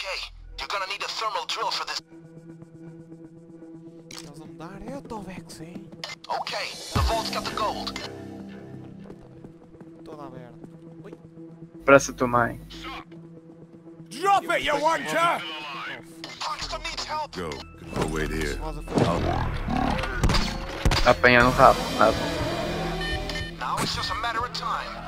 Okay, you're gonna need a thermal drill for this. Eles vão me dar, eu tô Vex, hein? Okay, the vault's got the gold. Toda aberta. Ui. Pressa tua mãe. Drop it, you wanker! Huntsman needs help. Go. I'll wait here. Apanha no rabo, nada. Now it's just a matter of time.